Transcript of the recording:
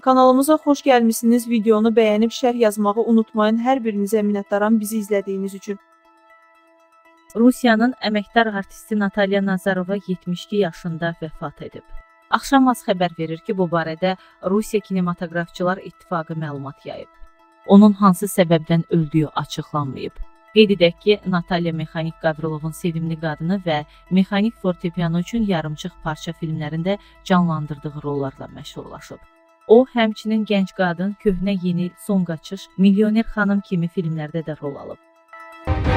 Kanalımıza xoş gəlmişsiniz. Videonu bəyənib şərh yazmağı unutmayın. Hər birinizə minnətdaram bizi izlədiyiniz üçün. Rusiyanın əməkdar artisti Natalya Nazarova 72 yaşında vəfat edib. Axşamaz xəbər verir ki, bu barədə Rusiya Kinematografçılar İttifaqı məlumat yayıb. Onun hansı səbəbdən öldüyü açıqlanmayıb. Qeyd edək ki, Natalya Mexanik Qavrilovun Sevimli qadını və Mexanik fortepiano üçün yarımçıq parça filmlərində canlandırdığı rollarla məşhurlaşıb. O, həmçinin Gənc qadın, Köhnə yeni, Son qaçış, Milyoner xanım kimi filmlərdə də rol alıb.